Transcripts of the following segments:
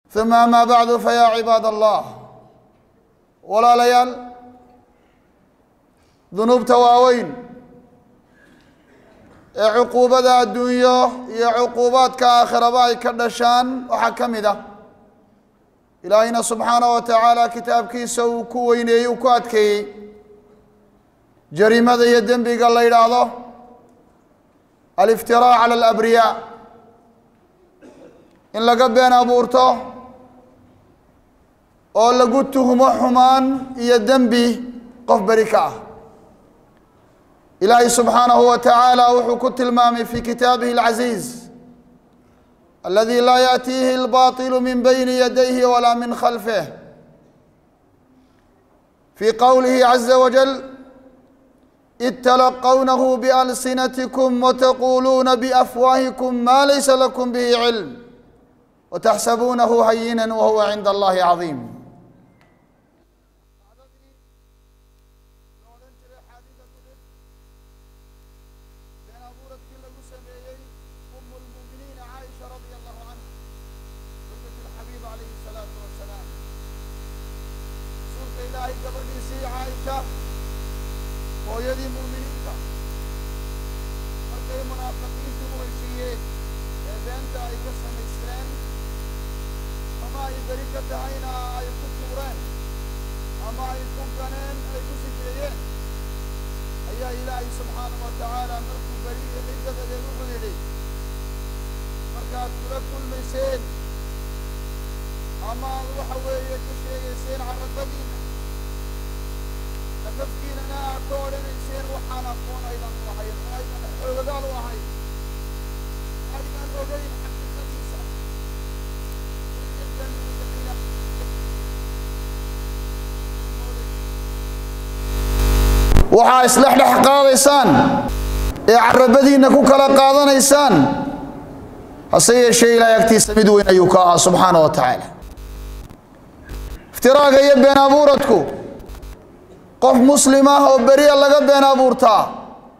ثم أما بعد فيا عباد الله ولا ليال ذنوب تواوين عقوبة الدنيا يا عقوبات كآخر باي كردشان وحكمده إلهنا سبحانه وتعالى كتاب كيسا وكوين يوكات كي جريمة يدن بي قال الله الافتراء على الأبرياء إن لقب بين أبورته أو لقدتهم حمان يدن بي قف بركاه إلهي سبحانه وتعالى وحكت المامي في كتابه العزيز الذي لا يأتيه الباطل من بين يديه ولا من خلفه في قوله عز وجل إذ تلقونه بألسنتكم وتقولون بأفواهكم ما ليس لكم به علم وتحسبونه هينا وهو عند الله عظيم. ويدي مؤمنين مركي منافقين تموشيه بنت أي قسم السن أما أي بركة عينا أي كتورين أما أي كنكنين أي كسجرين أي إلهي سبحانه وتعالى مركو بريء عزة لنوح لي مركات كل ميسين أما وحوية كشيء يسين على البدين تفكيرنا كورن يصير وحنا كون أيضا وحي أيضا حلقال وحي أيضا رجين حق النبيسة وحا إصلاح لحقاض إيسان يعربدين كوكلا قاضان إيسان هصي شيء لا يكتي سمدوين أيوكاها سبحانه وتعالى افتراق يبين أبورتكو قف مسلمة وبريء لغا بين أبورتا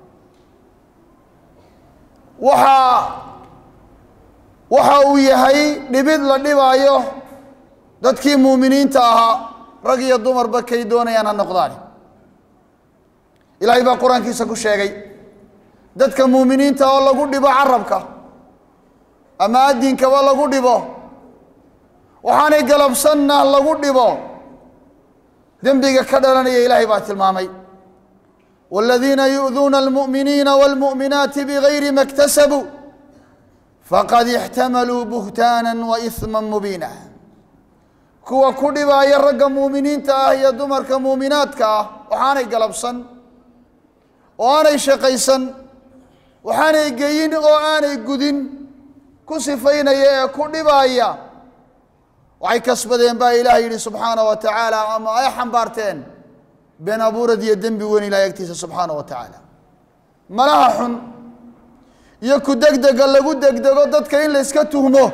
waxa uu yahay dhibid la dhibaayo dadkii muuminiinta ahaa rag iyo dumarba kay doonayaan noqdaan ilaahay baa quraankiisa ku sheegay dadka muuminiinta oo lagu dhibo carabka ama diinka waa lagu dhibo waxaanay galabsanna lagu dhibo ذنبك كدرنا يا إلهي بات المامي والذين يؤذون المؤمنين والمؤمنات بغير ما اكتسبوا فقد احتملوا بهتانا وإثما مبينا كوا كدبا يرق مؤمنين يا دمر كمؤمنات كا وحاني قلبسن واني شقيسن وحاني قيين واني قدين كسفين يا كدبا يا وعي كسبدين با إلهي سبحانه وتعالى أما أي حنبارتين بين أبورد يدن بوين إلى يكتيس سبحانه وتعالى ملاحن يكو دقدق اللقو دقدق وددك إن لسكتهمه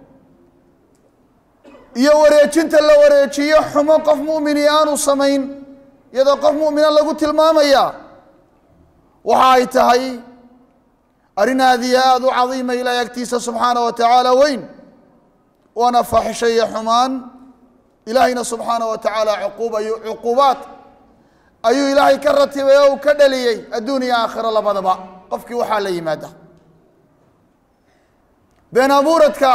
يوريتشنت اللي وريتشي يحمو قف مؤمنيان وصمين يدا قف مؤمنان لقو تلماميا وحايتهي أرنا ذياد عظيمة إلى يكتيس سبحانه وتعالى وين وانا فاحشية حمان إلهينا سبحانه وتعالى عقوبات أيو إلهي كرتي ويو كدليي الدنيا آخر الله بضبا قفك وحالي ماذا بين أبورتك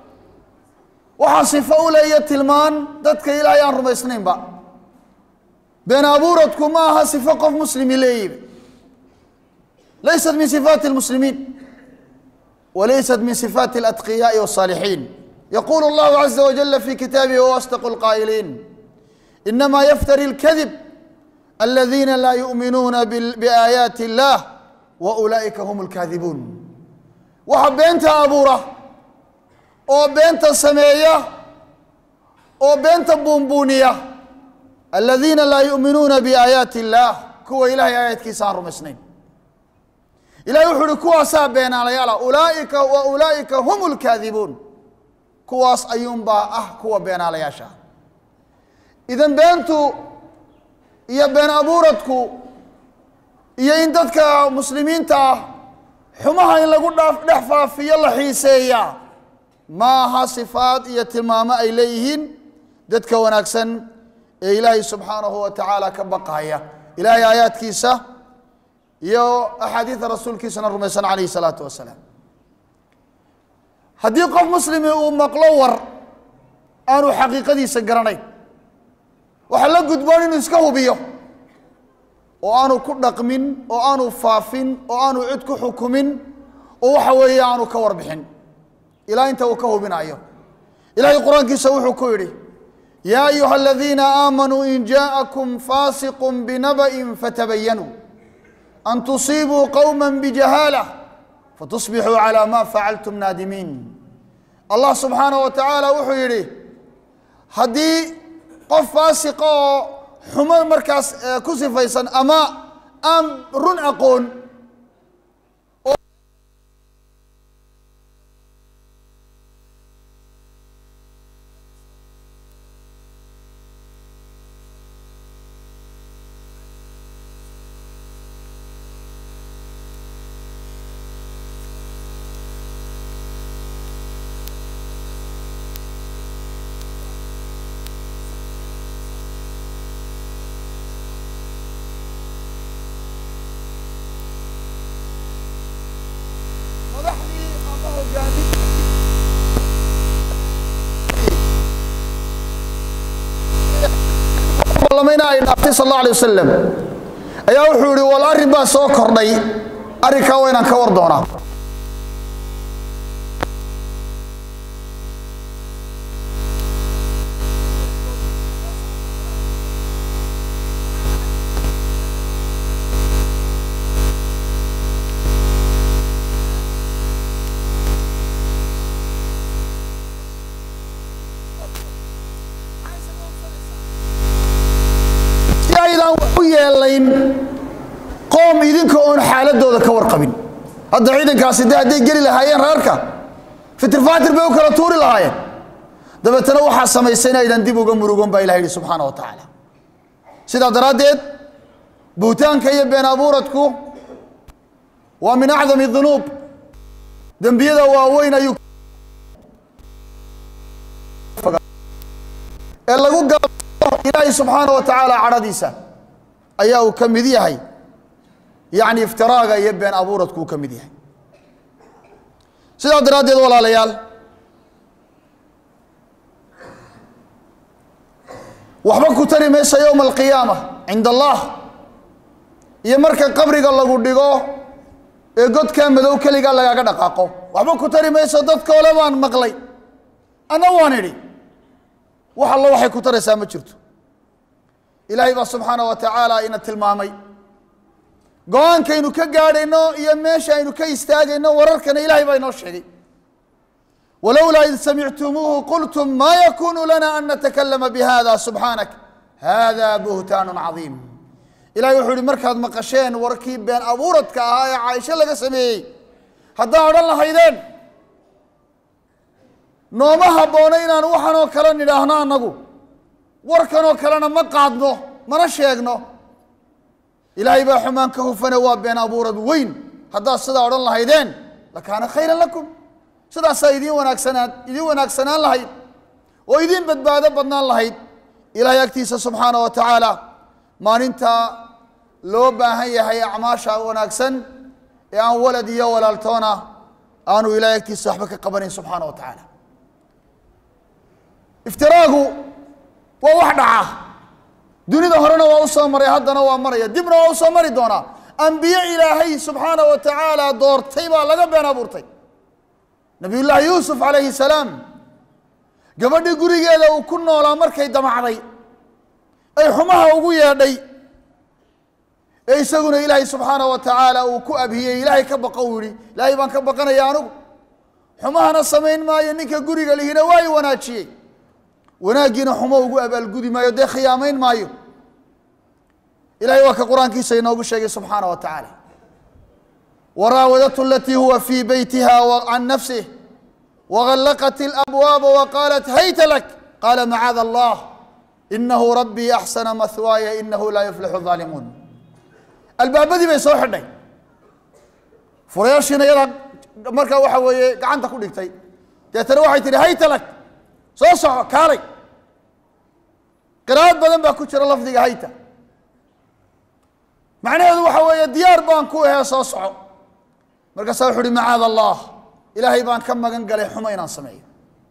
وحصف أولي تلمان دتك إلهي أن رمي سنين با بين أبورتك ما صفة قف مسلم إليه ليست من صفات المسلمين وليست من صفات الأتقياء والصالحين يقول الله عز وجل في كتابه وأصدق القائلين إنما يفتري الكذب الذين لا يؤمنون بآيات الله وأولئك هم الكاذبون وحبينت أبورة وبينت سمية وبينت بونبونية الذين لا يؤمنون بآيات الله كو إلهي آيات كيسار مسنين إلهي يحركوا سابين على يالا أولئك وأولئك هم الكاذبون كواس أيوم با كوا بين على ياشا إذن بينتو يا بين أبورتكو يا إن دتك مسلمين تا حماها إن لقول دحفا في يلا حيسيا maaha sifaad iyo tilmaamo ay leeyihiin dadka wanaagsan ee ilaahay subxaanahu wa tacaala ka baqaya ilaahay aayaadkiisa iyo axaadiida rasuulkiisana rumaysan calayhi salaatu wasalaam haddii qof muslimi uu maqlo war aanu xaqiiqadiisa garanayn waxaa la gudboon inuu iska hubiyo oo aanu ku dhaqmin oo aanu faafin oo aanu cid ku xukumin oo waxa weeye aanu ka warbixin ilaa inta uu ka hubinayo ilaahay qur-aankiisa wuxuu ku yidhi yaa ayuha aladiina aamanuu in jaa'akum faasiqun binaba'in fatabayanuu an tusiibuu qowma bijahaalah fatusbixuu calaa ma facaltum naadimiin allah subxaanahu wa tacaala wuxuu yidhi haddii qof faasiqa oo xumo markaas ku sifaysan ama aan run aqoon صلى الله عليه وسلم ayaa wuxuu yiri wal arin baa soo kordhay arrinka waa inaan ka war doonaa qoom idinka oon xaaladooda ka warqabin hadda ciidankaasi hadday geli lahaayeen reerka fitrfaatir bay u kala tuuri lahaayeen dabeetana waxaa samaysay inaydan dib uga murugoon baa ilahay yidhi subxaana wa tacaala sidaa daraaddeed buutaanka iyo been abuuradku waa min acdami dunuub dembiyada waaweyn ayuu ee lagu galo ilaahay subxaana wa tacaala cadhadiisa ayaa uu ka mid yahay yacni iftiraaga iyo been abuuradku uu ka mid yahay sidaa daraaddeed walaalayaal waxba ku tari maysa yowma alqiyaama cinda allah iyo marka qabriga lagu dhigo ee godkaa madow keligaa lagaaga dhaqaaqo waxba ku tari mayso dadka ole baan maqlay anna waan idhi wax allo waxay ku taraysaa ma jirto ilaahay baa subxaana wa tacaala ina tilmaamay go-aankaynu ka gaadhayno iyo meesha aynu ka istaagayno wararkana ilaahay baa inoo sheegay walowlaa id samictumuuhu qultum maa yakunu lana an natakalama bihada subxaanak hada buhtaanu cadiim ilahay wuxuu ihi markaad maqasheen warkii been abuuradka ahaa ee caaisho laga sameeyey haddaa odhan lahaydeen nooma habboona inaan waxanoo kale nidhaahno annagu warkanoo kalena ma qaadno mana sheegno ilaahay baa xumaan ka hufane waa been abuurad weyn haddaad sidaa odhan lahaydeen lakaana khayran lakum sidaasaa idiin wanaagsanaan lahayd oo idiin badbaado badnaan lahayd ilaahay agtiisa subxaana wa tacaala maalinta loo baahan yahay acmaasha wanaagsan ee aan walad iyo walaaltoona aanu ilaahay agtiisa waxba ka qabanayn subxaana wa tacaala iftiraagu waa wax dhaca dunida horena waa u soo maray haddana waa maraya dibna waa u soo mari doonaa ambiye ilaahay subxaana wa tacaala doortay baa laga been abuurtay nabiyullaahi yuusuf calayhi salaam gabadhii gurigeeda uu ku noolaa markay damacday ay xumaha ugu yeedhay ee isaguna ilaahay subxaana wa tacaala uu ku abhiyey ilaahay ka baqo uu yidhi ilaahay baan ka baqanaya anugu xumahana samayn maayo ninka guriga lihina waa i wanaajiyey wanaaggiina xumo ugu abaalgudi maayo dee khiyaamayn maayo ilahay waa ka qur-aankiisa inoogu sheegay subxaana wa tacaala waraawadatu alatii huwa fii beytiha can nafsih wagallaqat alabwaaba waqaalat hayta lak qaala macaada allah inahu rabbii axsana mahwaaya inahu laa yuflixu aalimuun albaabadii bay soo xidhay furayaashiina iyadaa markaa waxa weeye gacanta ku dhigtay deetana waxay tidhi hayta lak soo soco kaalay qiraa'ad badan baa ku jira lafdiga hayta macnaheedu waxa weeye diyaar baan ku ahee soo soco markaasaa wuxuu uhi macaada allah ilaahay baan ka magan galay xumo inaan sameeyo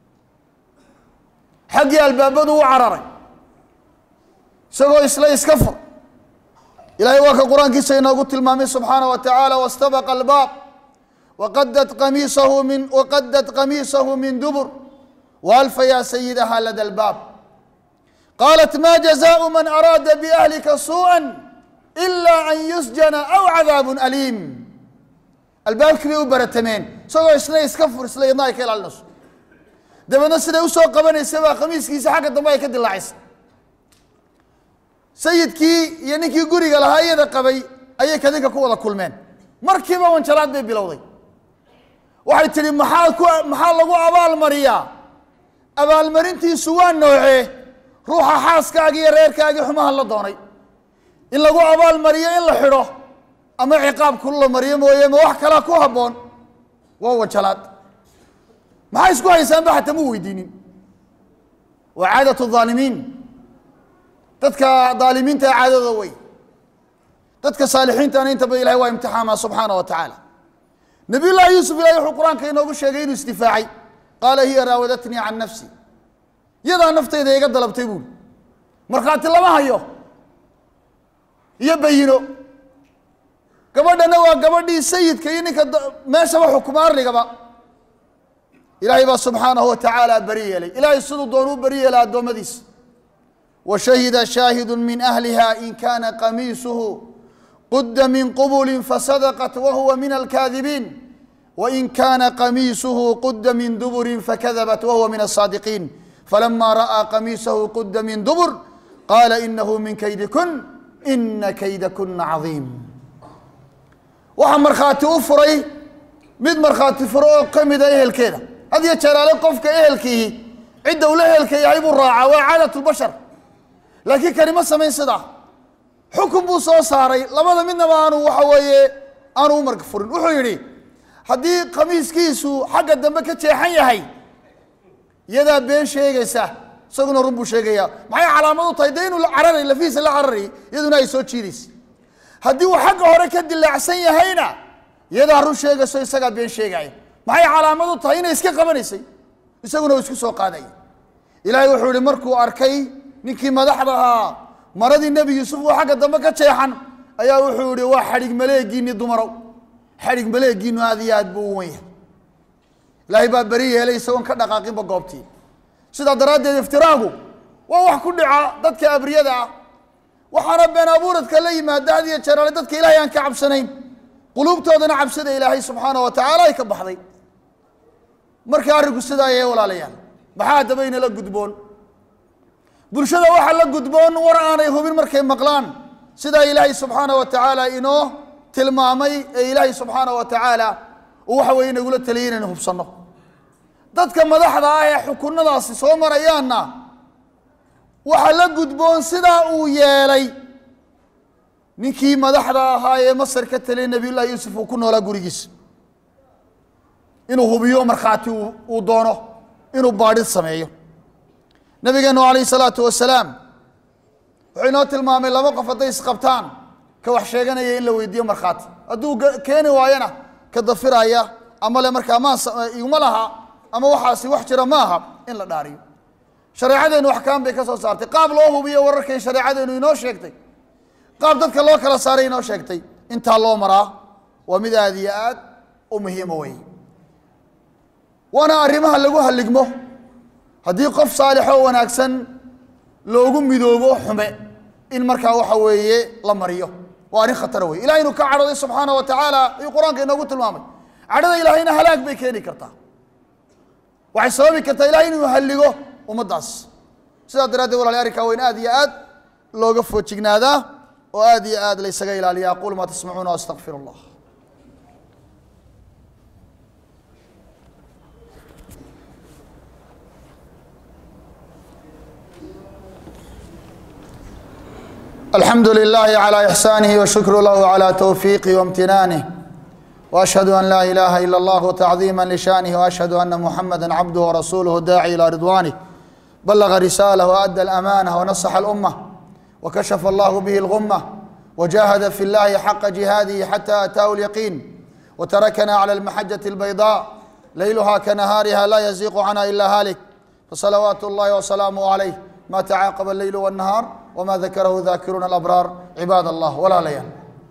xaggii albaabadu u cararay isagoo isla iska fur ilaahay waa ka qur-aankiisa inoogu tilmaamay subxaanaه wa tacaala waاstabaqa albaab waqadat qamiisahu min dubur waalfa yaa sayidaha lada albaab qaalat ma jazaءu man araada biahlika suuءa إلا أن يسجن أو عذاب أليم albaabkii bay u baratameen isagoo isna iska fur isla yadna ay ka ilaalinayso dabeedna siday u soo qabanaysa baa khamiiskiisa xagga dambe ay ka dilaacaysa sayidkii iyo ninkii guriga lahaa iyada qabay ayay kadinka ku wada kulmeen markiiba wanjalaad bay bilowday waxay tidhi maxaa lagu abaalmariyaa abaalmarintiisu waa noocee ruuxa xaaskaagii iyo reerkaagii xumaha la doonay in lagu abaalmariyo in la xidho ama ciqaab ku la mariyo mooye ma wax kala ku habboon waa wajalaad maxay isku haysaan ba xataa mu weydiinin waa caadatu dhaalimiin dadka dhaalimiinta caadada way dadka saalixiinta inta badan ilaahay waa imtixaama subxaanahu wa tacaala nabiy llaahi yuusuf ilaahay wuxuu qur-aanka inoogu sheegay inuu isdifaacay qaala hiya raawadatnii can nafsi iyadaa naftayda iga dalabtay buuli markhaati lama hayo iyo bayino gabadhana waa gabadhii sayidka iyo ninka meeshaba xukuma arligaba ilaahay baa subxaanahu wa tacaala bari yeelay ilaahay siduu doonuu bari yeelay addoommadiisa washahida shaahidu min ahliha in kaana qamiisuhu qudda min qubulin fasadaqat wahuwa min alkaadibiin wain kaana qamiisuhu qudda min duburin fakadabat wahuwa min asaadiqiin falama ra'aa qamiisahu qudda min dubur qaala inahu min kaydikun ina kaydakuna cadiim waxaa markhaati u furay mid markhaati furo oo ka mida ehelkeeda had iyo jeeraale qofka ehelkiihi cidda ula ehelka yahay buu raacaa waa caadatulbashar laakiin kani ma samayn sidaa xukun buu soo saaray labada midnaba aanu waxa weeye aanu u marka furin wuxuu yidhi haddii khamiiskiisu xagga dambe ka jeexan yahay iyadaa been sheegaysa isaguna run buu sheegayaa maxay calaamad u tahay dee inuu cararay lafihiisa la cararayy iyaduna ay soo jiidaysa haddii uu xagga hore ka dilaacsan yahayna iyadaa run sheegayso isagaa been sheegaya maxay calaamad u tahay inay iska qabanaysay isaguna uu isku soo qaadaya ilaahay wuxuu yihi markuu arkay ninkii madaxda ahaa maradii nebi yuusuf oo xagga dambe ka jeexan ayaa wuxuu yihi waa xadhig maleegiinni dumarow xadhig maleegiinu aad iyo aad buu u wan yahay ilaahay baa beri yeelay isagoon ka dhaqaaqinba goobtii sidaa daraaddeed iftiraagu waa wax ku dhica dadka abriyada ah waxaana been abuuradka la yimaada had iyo jeeraale dadka ilaahay aan ka cabsanayn quluubtoodana cabsida ilaahay subxaanahu wa tacaala ay ka baxday marka arrinku sidaa ayay walaalayaal maxaa haddaba inala gudboon bulshada waxaa la gudboon war aanay hubin markay maqlaan sidaa ilaahay subxaanahu wa tacaala inoo tilmaamay ee ilaahay subxaanahu wa tacaala uu waxa weeye inagula taliyay inaynu hubsanno dadka madaxda ah ee xukunadaasi soo marayaanna waxaa la gudboon sidaa uu yeelay ninkii madaxda ahaa ee masar ka taliyay nabiyullahi yuusuf uu ku noolaa gurigiisa inuu hubiyo markhaati uu doono inuu baadhid sameeyo nabigeenu calayhi salaatu wasalaam wuxuu inoo tilmaamay laba qof hadday isqabtaan ka wax sheeganaya in la weydiiyo markhaati hadduu keeni waayana ka dafiraya ama le markaa iguma laha ama waxaasi wax jira ma aha in la dhaariyo shareecadeenu axkaam bay ka soo saartay qaab loo hubiyo wararkay shareecadeenu inoo sheegtay qaab dadka loo kala saaray inoo sheegtay intaa loo maraa waa mid aad iyo aad u muhiima wey waana arrimaha lagu halligmo haddii qof saalixoo wanaagsan loogu midoobo xume in markaa waxa weeye la mariyo waa arrin khatara wey ilahay inuu ka cadhooday subxaana wa tacaala ayuu qur-aanka inoogu tilmaamay cadhada ilaahayna halaag bay keeni kartaa waxay sababi kartaa ilahay inuu halligo ummaddaas sidaa daraaddeed walaali arrinkaa waa in aad iyo aad looga foojignaadaa oo aad iyo aad la ysaga ilaaliya aquulu maa tasmacuuna astaqfir allah الحمد لله على إحسانه وشكر له على توفيقه وامتنانه وأشهد أن لا إله إلا الله تعظيما لشانه، وأشهد أن محمدا عبده ورسوله الداعي إلى رضوانه، بلغ رسالة وأدى الأمانة ونصح الأمة، وكشف الله به الغمة، وجاهد في الله حق جهاده حتى أتاه اليقين، وتركنا على المحجة البيضاء ليلها كنهارها لا يزيغ عنها إلا هالك، فصلوات الله وسلامه عليه ما تعاقب الليل والنهار وما ذكره ذاكرون الأبرار. عباد الله، ولا ليال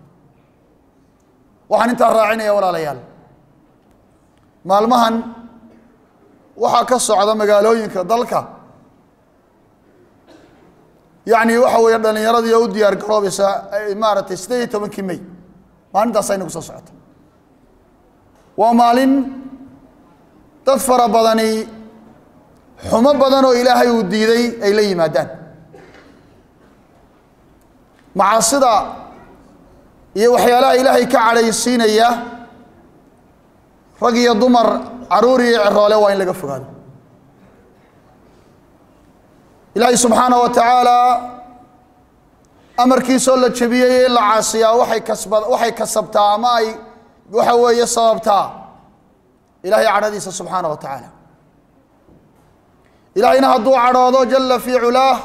waxaan intaa raacinaya walaalayaal, maalmahan waxaa ka socda magaalooyinka dalka, yacni waxa weeye dhallinyaradii u diyaar garoobaysa maaragtay 18 May, maalintaas ay nagu soo socoto. waa maalin dad fara badani xumo badan oo ilaahay uu diiday ay la yimaadaan, macaasida iyo waxyaalaha ilaahay ka cadhaysiinaya rag iyo dumar, caruur iyo ciroole waa in laga fogaado. ilaahay subxaanahu wa tacaala amarkiisoo la jebiyey in la caasiyaa waxay kasabtaa ama ay waxa weeye sababtaa ilaahay cadhadiisa subxaanahu wa tacaala. ilaahayna hadduu cadhoodo jalla fii culaah,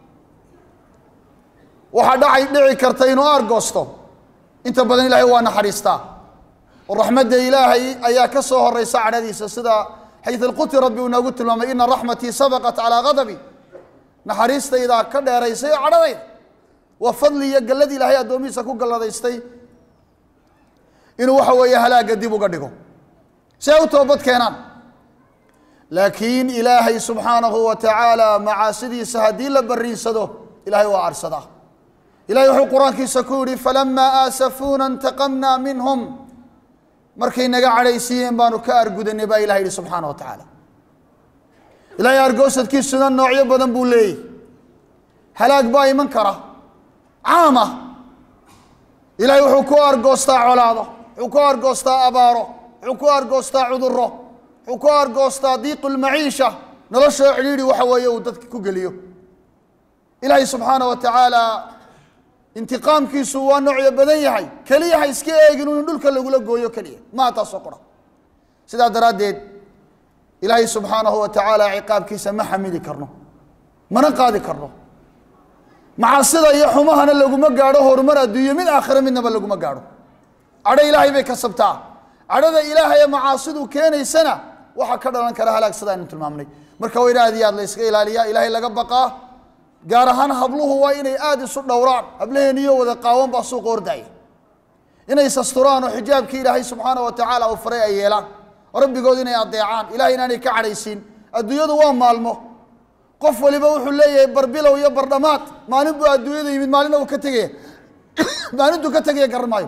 waxaa dhici karta inuu aargoosto. inta badan ilaahay waa naxariistaa, oo raxmadda ilaahay ayaa ka soo horeysa cadhadiisa, sida xadiid alqudsi rabbi uu noogu tilmaamay, ina raxmatii sabaqat calaa ghadabi, naxariistayda ka dheeraysay cadhadayda. waa fadli iyo galladii ilaahay addoomihiisa ku galladaystay inuu waxa weeye halaagga dib uga dhigo si ay u toobad keenaan. laakiin ilaahay subxaanahu wa tacaala macaasidiisa haddii la barriinsado ilaahay waa arsadaa. ilahay wuxuu qur-aankiisa ku yidhi, falamaa aasafuuna intaqamnaa minhum, markay naga cadhaysiiyeen baanu ka argudanay baa ilahay yidhi subxaana wa tacaala. ilaahay argoosadkiisuna noocyo badan buu leeyahy. halaag baa iman kara caam ah. ilahay wuxuu ku argoostaa colaado, wuxuu ku argoostaa abaaro, wuxuu ku argoostaa cudurro, wuxuu ku argoostaa diiqu lmaciisha, noloshoo cidhiidhi waxa weeye uu dadka ku geliyo. ilaahay subxaana wa tacaala intiqaamkiisu waa noocyo badan yahay, keliya ha iska eegin in dhulka lagula gooyo keliya maa taasoo qura. sidaa daraaddeed ilaahay subxaanahu wa tacaala ciqaabkiisa ma xamili karno, mana qaadi karno. macaasida iyo xumahana laguma gaadho horumar adduunyo mid aakhire midnaba laguma gaadho. cadho ilaahay bay kasabtaa. cadhada ilaahay ee macaasidu keenaysana waxaa ka dhalan kara halaag sida aynu tilmaamnay. marka waa in aad iyo aad la iska ilaaliyaa, ilaahay laga baqaa. gaar ahaan habluhu waa inay aad isu dhowraan. hablaheeniyo wada qaawan baa suuqa ordaya, inay sasturaan oo xijaabkii ilaahay subxaanahu wa tacaala uu faray ay yeelaan, rabbigood inay adeecaan, ilahay inaanay ka cadhaysiin. adduunyadu waa maalmo, qof waliba wuxuu leeyahay barbilow iyo bardhamaad. maalin buu adduunyada yimid, maalina uu ka tegaya maalintuu ka tegaya garan maayo,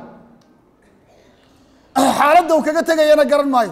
xaaladda uu kaga tegayana garan maayo.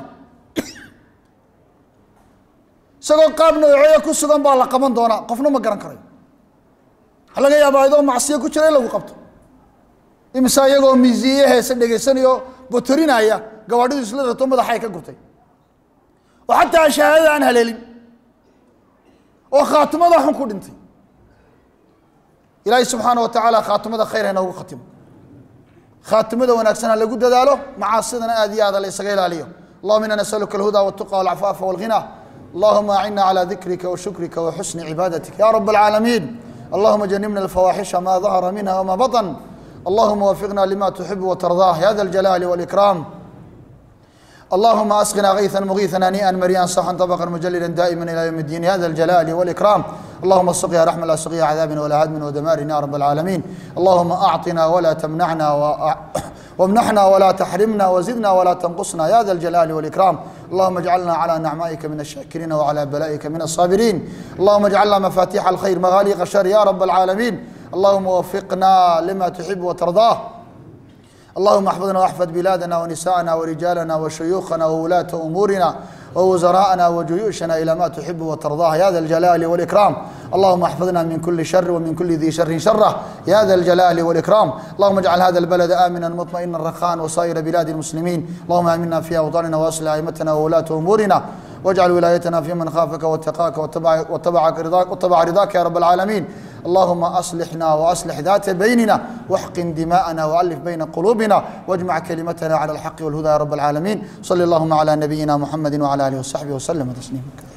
isagoo qaab nooceeya ku sugan baa la qaban doonaa, qofna ma garan karayo. waxaa laga yaabaa idoo macsiyo ku jira in lagu qabto. imisa iyagoo miisiye heese dhegaysanayo botorinaya gawaadhidu isla rato madaxay ka gurtay, oo xataa shahaadada aan haleelin, oo khaatimada xun ku dhintay. ilaahay subxaana wa tacaala khaatimada khayr ha inoogu khatimo, khaatimada wanaagsan ha lagu dadaalo, macaasidana aad iyo aad la isaga ilaaliyo. allahuma inna nasaluka alhuda waltuqa walcafaafa walghina, allahuma acina calaa dikrika wa shukrika wa xusni cibaadatik ya rab alcaalamiin. اللهم جنبنا الفواحش ما ظهر منها وما بطن، اللهم وفقنا لما تحب وترضاه يا ذا الجلال والإكرام. اللهم أسقنا غيثا مغيثا هنيئا مريئا صحا طبقا مجللا دائما إلى يوم الدين يا ذا الجلال والإكرام. اللهم سقيا رحمة لا سقيا عذاب ولا هدم ودمار يا رب العالمين. اللهم أعطنا ولا تمنعنا وامنحنا ولا تحرمنا وزدنا ولا تنقصنا يا ذا الجلال والإكرام. اللهم اجعلنا على نعمائك من الشاكرين وعلى بلائك من الصابرين. اللهم اجعلنا مفاتيح الخير مغاليق الشر يا رب العالمين. اللهم وفقنا لما تحب وترضاه. اللهم احفظنا واحفظ بلادنا ونساءنا ورجالنا وشيوخنا وولاة أمورنا ووزراءنا وجيوشنا إلى ما تحب وترضاه يا ذا الجلال والإكرام. اللهم احفظنا من كل شر ومن كل ذي شر شره يا ذا الجلال والإكرام. اللهم اجعل هذا البلد آمنا مطمئنا رخاء وسائر بلاد المسلمين. اللهم آمنا في أوطاننا وأصلح أئمتنا وولاة أمورنا، واجعل ولايتنا في من خافك واتقاك واتبع رضاك يا رب العالمين. اللهم أصلحنا وأصلح ذات بيننا واحقن دماءنا وألف بين قلوبنا واجمع كلمتنا على الحق والهدى يا رب العالمين. صلى اللهم على نبينا محمد وعلى آله وصحبه وسلم تسليما كثيرا.